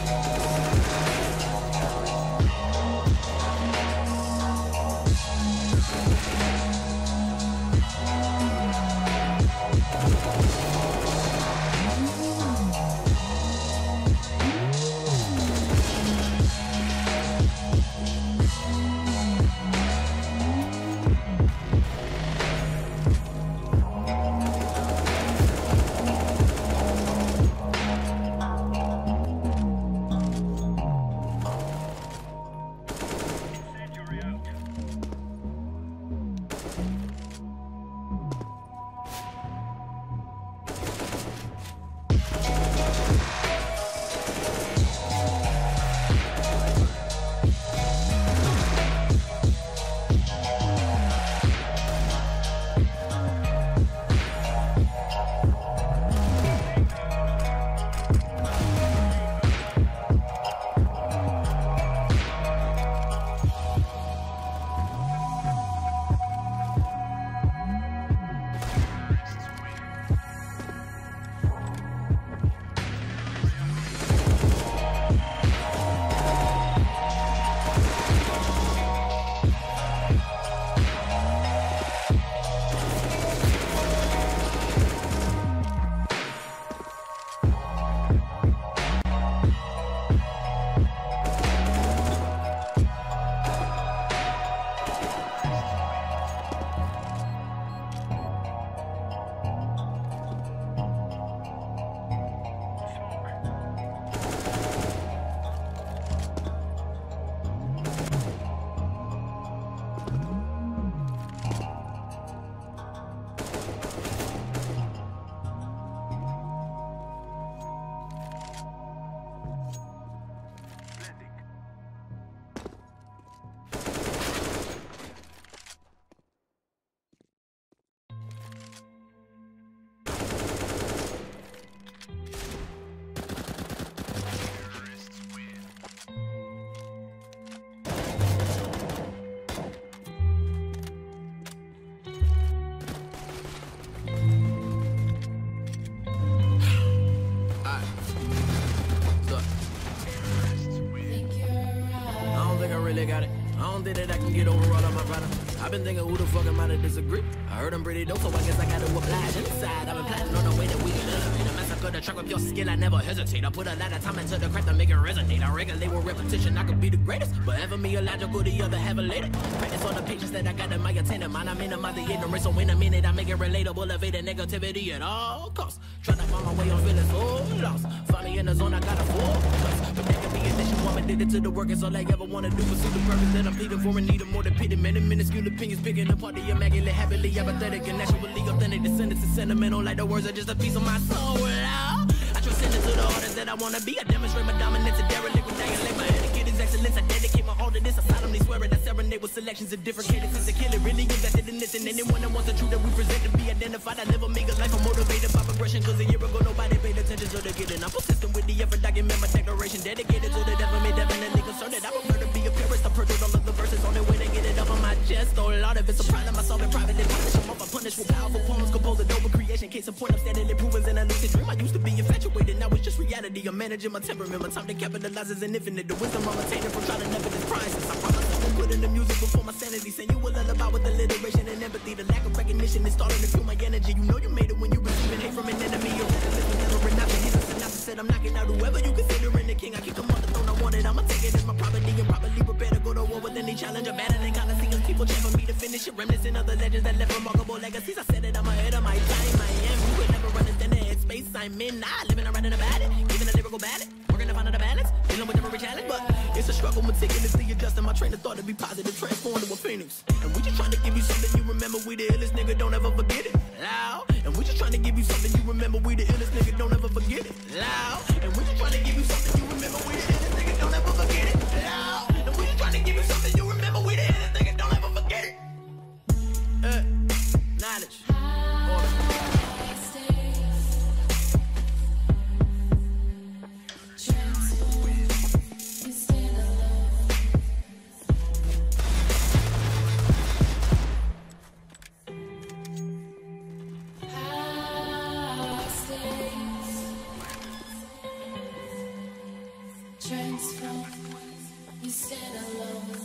think that I can get over all of my problems. I've been thinking who the fuck am I to disagree? I heard I'm pretty dope, so I guess I gotta oblige inside. I've been planning on the way that we can elevate. I massacre the track with your skill, I never hesitate. I put a lot of time into the craft to make it resonate. I regulate with repetition, I could be the greatest. But ever me illogical, the other have a later. Practice on the patience that I got in my attendant mind. I minimize the ignorance, so in a minute I make it relatable. Evade the negativity at all costs. Try to find my way, I'm feeling so lost. Find me in the zone, I got a full cuss. But that can be an issue, I'm addicted to the work. It's all I ever wanna do, pursue the purpose that I'm pleading for and needing more than pity. Many minuscule opinions picking apart the immaculate, happily apathetic, and naturally authentic. Descendants is sentimental, like the words are just a piece of my soul. I transcend into the artist that I wanna be. I demonstrate my dominance and derelict with dialect. My etiquette is excellence. I dedicate my all to this. I solemnly swear it. I serenade with selections of different cadences to kill it. Really invested in this, and anyone that wants the truth that we present to be identified. I live a meager life. I'm motivated by progression. Cause a year ago nobody paid attention to the getting. I'm persistent with the effort. Document my declaration. Dedicated to the devil. Me definitely concerned that I prefer to be a purist. I purchased all of the verses on the way to get it up on my chest. Oh Lord, if it's a problem, I solve it privately. Punish them off. I punish with powerful poems. Compose a noble creation. Case in point, I'm steadily proving in a lucid dream. I used to be infatuated. Now it's just reality. I'm managing my temperament. My time to capitalize is infinite. The wisdom I'm attaining from trying to never this prices. I promise I won't put in the music before my sanity. Saying you a lullaby with alliteration and empathy. The lack of recognition is starting to fuel my energy. You know you made it when you receiving hate from an enemy. You're never enough. He's a synopsis. Said I'm knocking out whoever you considering the king. I keep them on the throne. I want it. I'ma take it as my property and properly prepare to go to war with any challenge. I'm better than Coliseums. People check for me to finish it. Reminiscent of the legends that left remarkable legacies. I said it. I'm ahead of my time. I am. You could never understand the headspace I'm in. Living around in about it. Giving a lyrical ballad. Working to find the balance. Dealing with every challenge. But it's a struggle. Meticulously adjusting my train of thought to be positive. Transform to a phoenix. And we just trying to give you something you remember. We the illest nigga. Don't ever forget it. Loud. And we just trying to give you something you remember. We the illest nigga. Don't ever forget it. Loud. And we just trying to give you something you remember. We the illest nigga. Don't ever forget it. Loud. And we just trying to give you something you remember. We the illest nigga. Don't ever forget it. Knowledge. Order. Transform, you stand alone.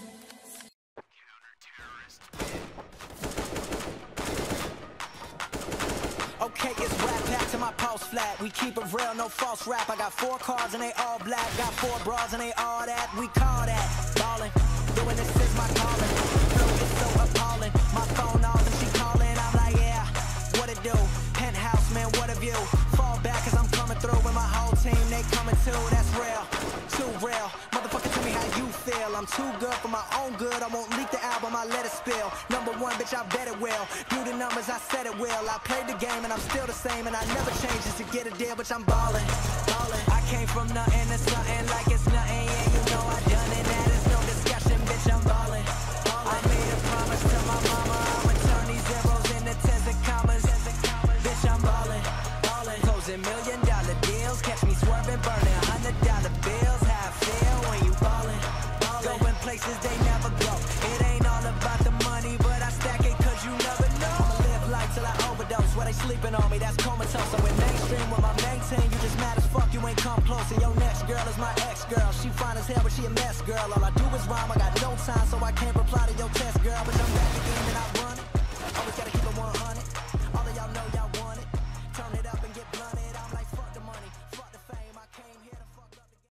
Okay, it's rap back to my pulse flat. We keep it real, no false rap. I got 4 cars and they all black. Got 4 bras and they all that. We call that ballin'. Doing this is my calling. Flow is so appalling. My phone off and she calling. I'm like, yeah, what it do? Penthouse, man, what a view. Fall back cause I'm coming through with my whole team. They coming too, that's real. Too real. Motherfucker, tell me how you feel. I'm too good for my own good. I won't leak the album, I let it spill. Number 1, bitch, I bet it will. Do the numbers, I said it will. I played the game and I'm still the same. And I never change just to get a deal, bitch, I'm ballin'. I came from nothing to something like it's nothing. Yeah, you know I done it, that is no discussion, bitch, I'm ballin'. I made a promise to my mama, I'ma turn these zeros into tens and commas. Bitch, I'm ballin'. Closing $1 million deals, catch me swerving, burning $100 bills. How I feel when you ballin'. Going places they never go. It ain't all about the money, but I stack it cause you never know. I'ma live life till I overdose. Where they sleeping on me, that's comatose. So in mainstream with my main team, you just mad as fuck, you ain't come close. And your next girl is my ex-girl. She fine as hell, but she a mess, girl. All I do is rhyme, I got no time, so I can't reply to your test, girl. But I'm back again and I run it.